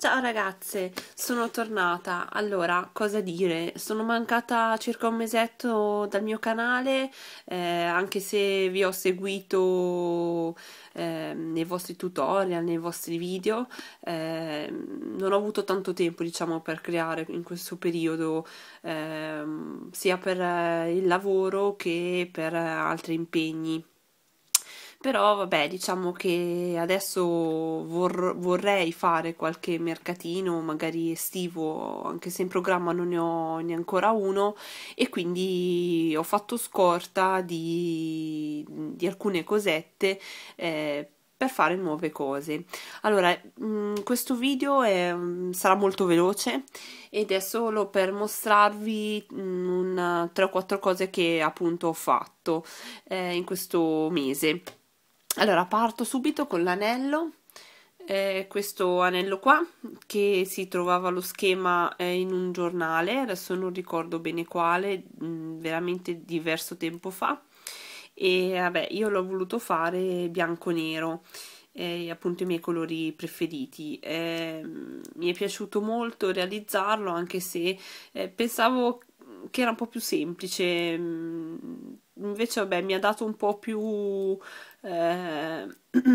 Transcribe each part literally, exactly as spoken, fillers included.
Ciao ragazze, sono tornata. Allora, cosa dire? Sono mancata circa un mesetto dal mio canale, eh, anche se vi ho seguito eh, nei vostri tutorial, nei vostri video, eh, non ho avuto tanto tempo, diciamo, per creare in questo periodo, ehm, sia per eh, il lavoro che per eh, altri impegni. Però vabbè, diciamo che adesso vor- vorrei fare qualche mercatino, magari estivo, anche se in programma non ne ho ne ancora uno, e quindi ho fatto scorta di, di alcune cosette eh, per fare nuove cose. Allora, mh, questo video è- sarà molto veloce ed è solo per mostrarvi mh, una, tre o quattro cose che appunto ho fatto eh, in questo mese. Allora, parto subito con l'anello, eh, questo anello qua che si trovava lo schema eh, in un giornale, adesso non ricordo bene quale, mh, veramente diverso tempo fa, e vabbè, io l'ho voluto fare bianco-nero, eh, appunto i miei colori preferiti. Eh, mi è piaciuto molto realizzarlo, anche se eh, pensavo che era un po' più semplice, mh, invece vabbè, mi ha dato un po' più eh,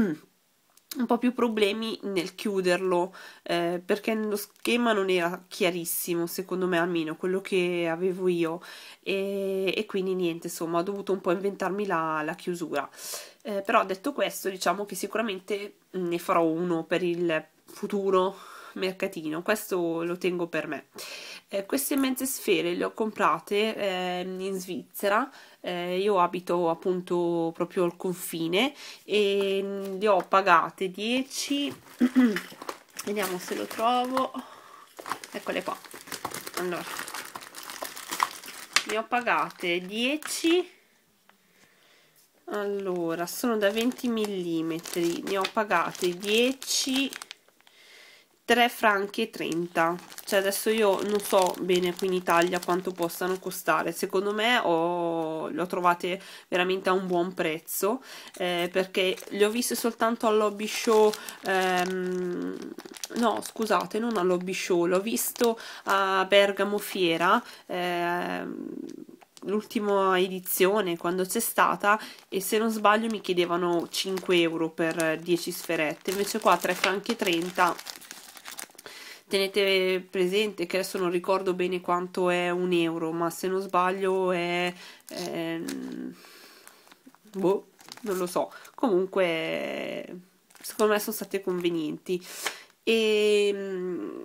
un po' più problemi nel chiuderlo, eh, perché nello schema non era chiarissimo, secondo me, almeno quello che avevo io, e, e quindi niente, insomma, ho dovuto un po' inventarmi la, la chiusura. Eh, però detto questo, diciamo che sicuramente ne farò uno per il futuro mercatino, questo lo tengo per me. Eh, queste mezze sfere le ho comprate eh, in Svizzera, eh, io abito appunto proprio al confine e le ho pagate dieci. Vediamo se lo trovo, eccole qua. Allora, ne ho pagate dieci. Allora, sono da venti millimetri, ne ho pagate dieci, tre franchi e trenta. Cioè adesso io non so bene qui in Italia quanto possano costare, secondo me ho, le ho trovate veramente a un buon prezzo, eh, perché le ho viste soltanto all'Hobby Show, ehm, no scusate, non all'Hobby Show, l'ho visto a Bergamo Fiera, ehm, l'ultima edizione quando c'è stata, e se non sbaglio mi chiedevano cinque euro per dieci sferette, invece qua tre franchi e trenta. Tenete presente che adesso non ricordo bene quanto è un euro, ma se non sbaglio è, è boh, non lo so. Comunque, secondo me sono state convenienti. E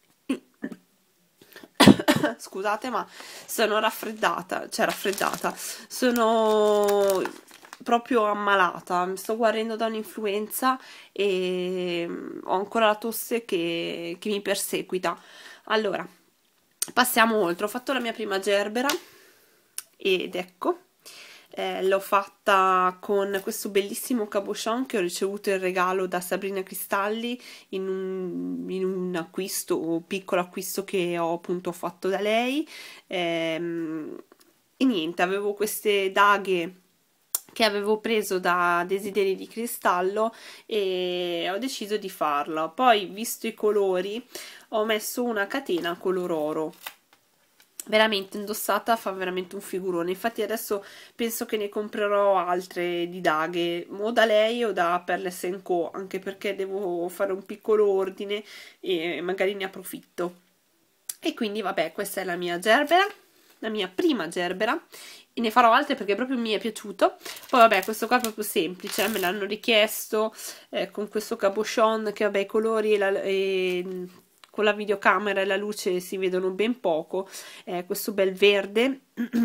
scusate, ma sono raffreddata, cioè raffreddata, sono proprio ammalata, mi sto guarendo da un'influenza e ho ancora la tosse che, che mi perseguita. Allora, passiamo oltre. Ho fatto la mia prima gerbera ed ecco, eh, l'ho fatta con questo bellissimo cabochon che ho ricevuto in regalo da Sabrina Cristalli in un, in un acquisto, piccolo acquisto che ho appunto fatto da lei. Ehm, e niente, avevo queste daghe che avevo preso da Desideri di Cristallo e ho deciso di farla. Poi, visto i colori, ho messo una catena color oro. Veramente indossata fa veramente un figurone. Infatti adesso penso che ne comprerò altre di daghe, o da lei o da Perles and Co, anche perché devo fare un piccolo ordine e magari ne approfitto. E quindi vabbè, questa è la mia gerbera, la mia prima gerbera, e ne farò altre perché proprio mi è piaciuto. Poi vabbè, questo qua è proprio semplice, me l'hanno richiesto, eh, con questo cabochon che vabbè i colori e, la, e con la videocamera e la luce si vedono ben poco, eh, questo bel verde.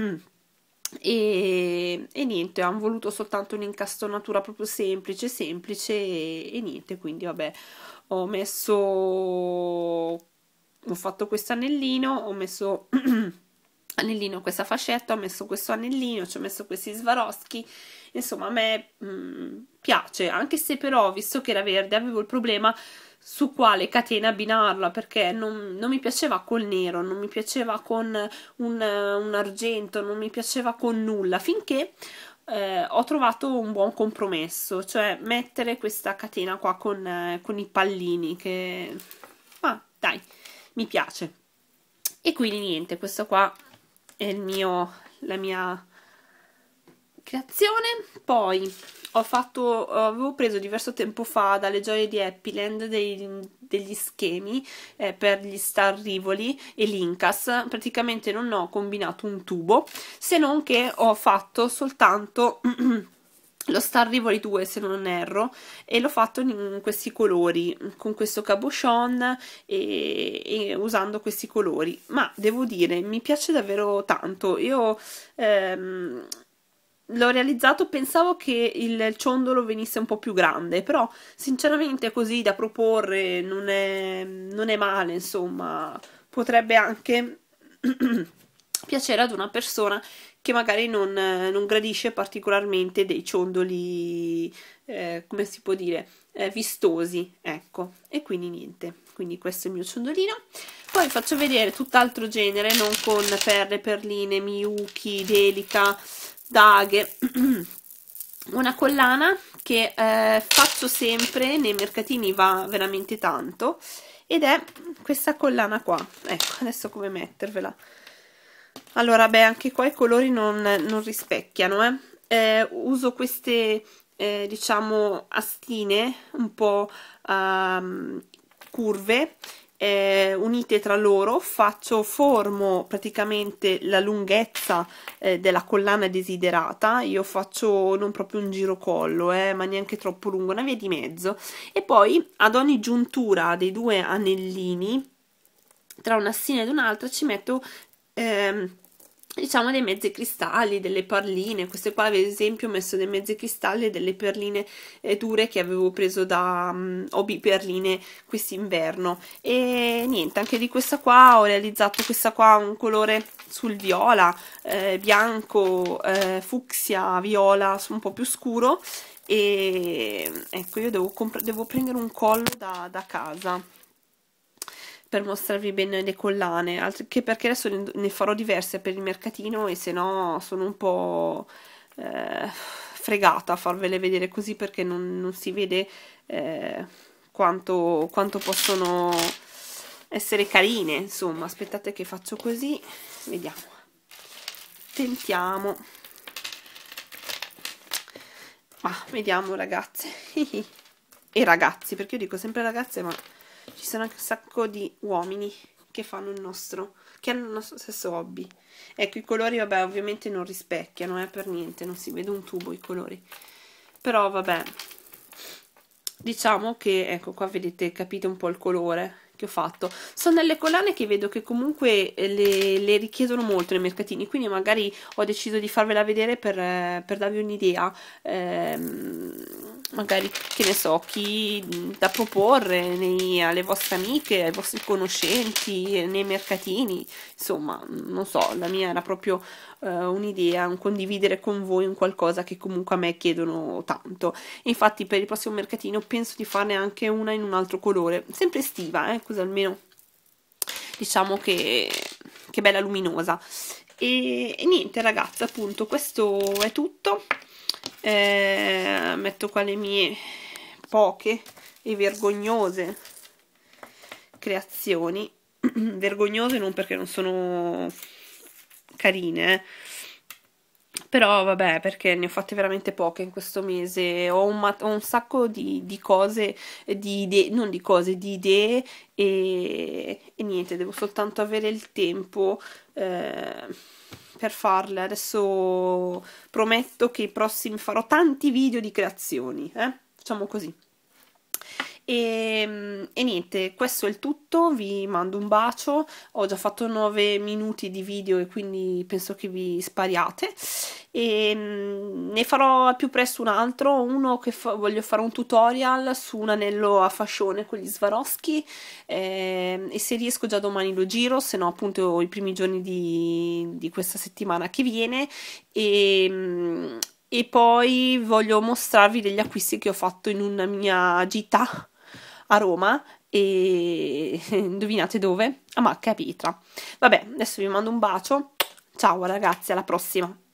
E, e niente, hanno voluto soltanto un'incastonatura proprio semplice, semplice e, e niente, quindi vabbè, ho messo, ho fatto questo anellino, ho messo anellino questa fascetta, ho messo questo anellino, ci ho messo questi Swarovski, insomma a me mh, piace, anche se però visto che era verde avevo il problema su quale catena abbinarla, perché non, non mi piaceva col nero, non mi piaceva con un, un argento, non mi piaceva con nulla, finché eh, ho trovato un buon compromesso, cioè mettere questa catena qua con, eh, con i pallini, che ma dai, mi piace. E quindi niente, questo qua è il mio, la mia creazione. Poi ho fatto, avevo preso diverso tempo fa dalle gioie di Happyland dei, degli schemi eh, per gli Star Rivoli e l'Incas. Praticamente non ho combinato un tubo, se non che ho fatto soltanto lo Star Rivoli due, se non erro, e l'ho fatto in questi colori, con questo cabochon e, e usando questi colori. Ma devo dire, mi piace davvero tanto. Io ehm, l'ho realizzato, pensavo che il ciondolo venisse un po' più grande, però sinceramente così da proporre non è, non è male, insomma, potrebbe anche piacere ad una persona che magari non, non gradisce particolarmente dei ciondoli, eh, come si può dire, eh, vistosi, ecco. E quindi niente, quindi questo è il mio ciondolino. Poi faccio vedere tutt'altro genere, non con perle, perline, miyuki, delica, daghe. Una collana che eh, faccio sempre nei mercatini, va veramente tanto, ed è questa collana qua. Ecco, adesso come mettervela. Allora, beh, anche qua i colori non, non rispecchiano, eh. Eh, uso queste, eh, diciamo, astine un po' um, curve, eh, unite tra loro. Faccio, formo praticamente la lunghezza eh, della collana desiderata. Io faccio non proprio un girocollo, eh, ma neanche troppo lungo, una via di mezzo. E poi ad ogni giuntura dei due anellini, tra un'astina ed un'altra, ci metto ehm, diciamo dei mezzi cristalli, delle perline. Queste qua ad esempio ho messo dei mezzi cristalli e delle perline eh, dure che avevo preso da um, Hobby Perline quest'inverno. E niente, anche di questa qua ho realizzato questa qua un colore sul viola, eh, bianco, eh, fucsia, viola, un po' più scuro. E ecco, io devo, devo prendere un collo da, da casa per mostrarvi bene le collane, anche perché adesso ne farò diverse per il mercatino e se no sono un po' eh, fregata a farvele vedere così, perché non, non si vede eh, quanto, quanto possono essere carine. Insomma, aspettate che faccio così, vediamo, tentiamo, ma vediamo ragazze e ragazzi, perché io dico sempre ragazze, ma ci sono anche un sacco di uomini che fanno il nostro, che hanno il nostro stesso hobby. Ecco, i colori, vabbè, ovviamente non rispecchiano, eh, per niente, non si vede un tubo i colori. Però, vabbè, diciamo che, ecco, qua vedete, capite un po' il colore che ho fatto. Sono delle collane che vedo che comunque le, le richiedono molto nei mercatini, quindi magari ho deciso di farvela vedere per, per darvi un'idea. Ehm, magari, che ne so, chi da proporre nei, alle vostre amiche, ai vostri conoscenti, nei mercatini. Insomma, non so, la mia era proprio uh, un'idea, un condividere con voi un qualcosa che comunque a me chiedono tanto. Infatti per il prossimo mercatino penso di farne anche una in un altro colore, sempre estiva, eh, così almeno diciamo che, che bella luminosa. E, e niente ragazzi, appunto questo è tutto. Eh, metto qua le mie poche e vergognose creazioni. Vergognose non perché non sono carine, eh. Però vabbè, perché ne ho fatte veramente poche in questo mese. Ho un, ho un sacco di, di cose, di idee, non di cose, di idee e, e niente, devo soltanto avere il tempo eh, per farle. Adesso prometto che i prossimi farò tanti video di creazioni, eh? Facciamo così. E, e niente, questo è il tutto, vi mando un bacio. Ho già fatto nove minuti di video e quindi penso che vi spariate, e mm, ne farò al più presto un altro, uno che fa, voglio fare un tutorial su un anello a fascione con gli Swarovski, eh, e se riesco già domani lo giro, se no appunto i primi giorni di, di questa settimana che viene. E mm, e poi voglio mostrarvi degli acquisti che ho fatto in una mia gita a Roma, e indovinate dove? A Macca Pietra. Vabbè, adesso vi mando un bacio, ciao ragazzi, alla prossima.